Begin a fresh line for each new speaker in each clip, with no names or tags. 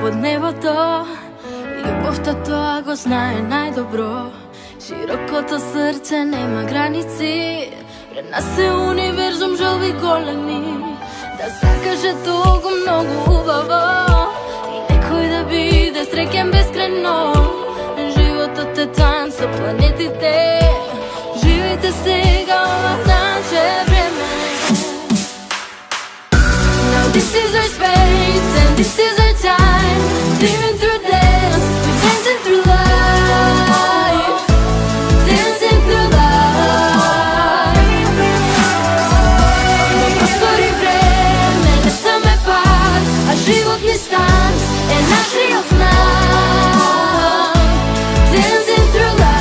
под небото. Љубовта тоа го знае најдобро. Широкото срце нема граници, пред нас е универзум, желби големи. Да закаже толку многу убаво и некој да биде среќен бескрајно. Животот е танц со планетите. Живејте сега, ова наше време. Now this is our space and this is our time. Living through dance, we're dancing through life. Dancing through life. No простор и време не са ме пак, а животни танц е нашиот знак. Dancing through life.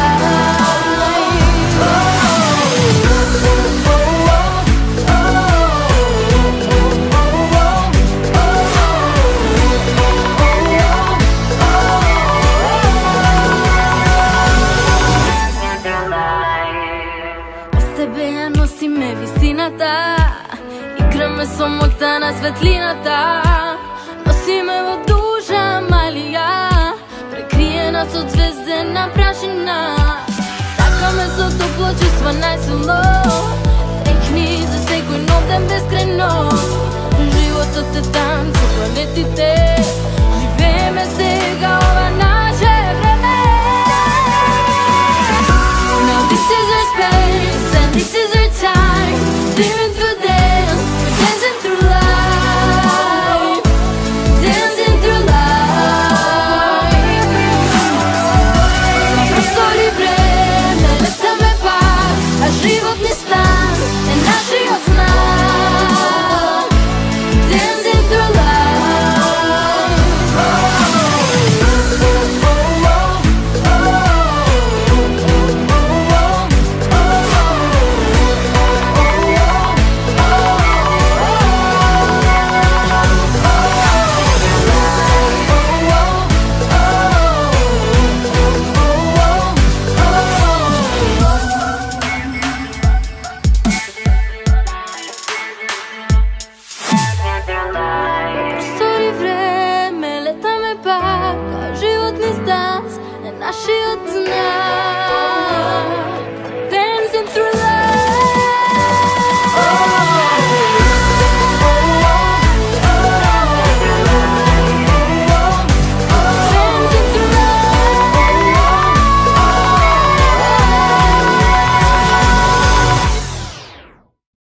Тебе ја носиме висината, играме со моќта на светлината. Носиме во душа малија, прекриена со звездена прашина. Сакаме со топло чувство најсилно, среќни за секој нов ден бескрајно. Животот е танц со планетите, живееме сега ова